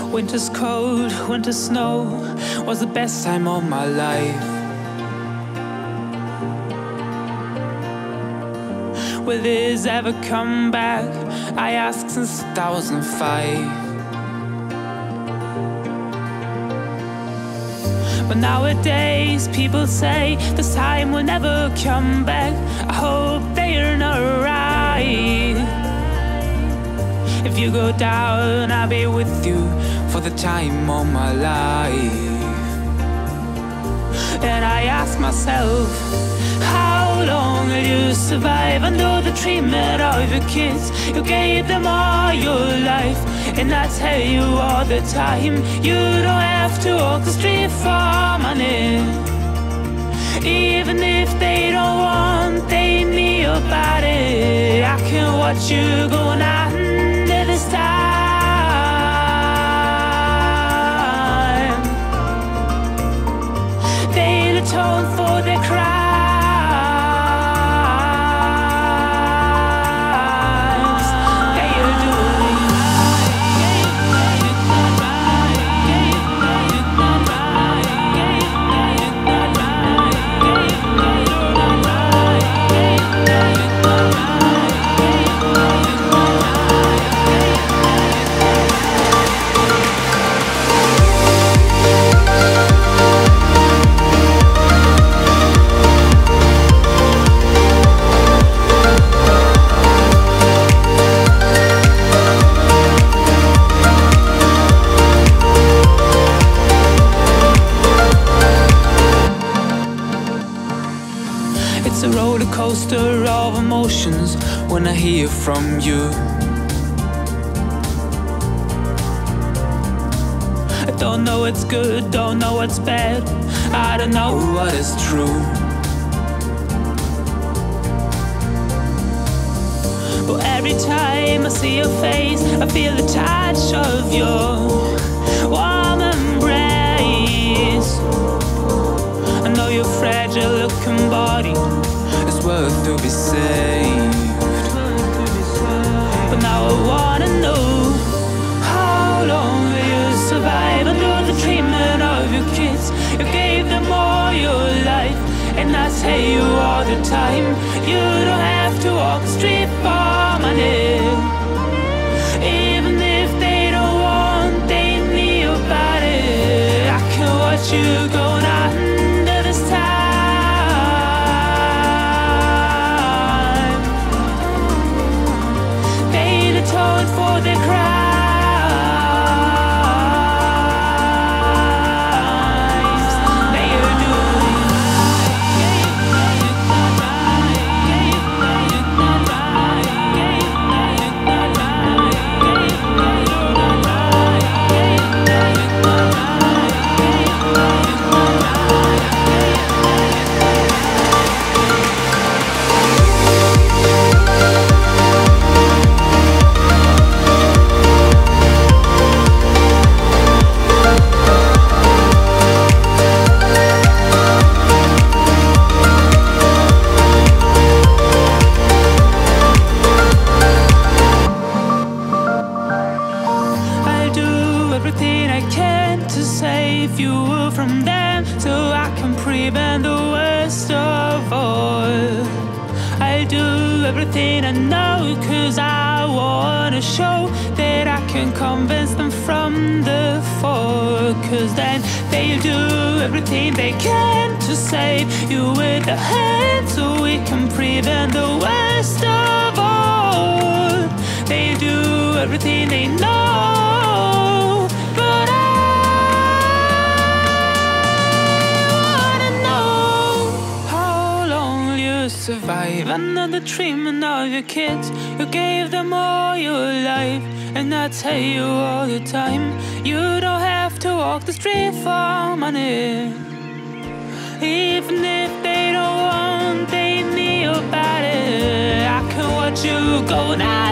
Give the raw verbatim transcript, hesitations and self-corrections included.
Winter's cold, winter snow was the best time of my life. Will this ever come back? I ask since two thousand five. But nowadays people say this time will never come back. I hope they are not right. If you go down, I'll be with you for the time of my life. And I ask myself, how long will you survive under the treatment of your kids? You gave them all your life, and I tell you all the time, you don't have to walk the street for money. Even if they don't want, they need your body. I can watch you going under this time. They atone for their crimes. It's a roller coaster of emotions when I hear from you. I don't know what's good, don't know what's bad, I don't know what is true. But every time I see your face, I feel the touch of your warm embrace. I know your fragile looking body is worth to be saved. But now I wanna know, how long will you survive under the treatment of your kids? You gave them all your life, and I tell you all the time, you don't have to walk the street for money. Even if they don't want, they need your body. I can watch you going under this time. They atone for their crimes. They are doing everything I can to save you from them, so I can prevent the worst of all. I'll do everything I know, cause I wanna show that I can convince them from the fall. Cause then they'll do everything they can to save you with their hands, so we can prevent the worst of all. They'll do everything they know, but I wanna know, how long will you survive under the treatment of your kids? You gave them all your life, and I tell you all the time, you don't have to walk the street for money. Even if they don't want, they need your body. I can watch you go now.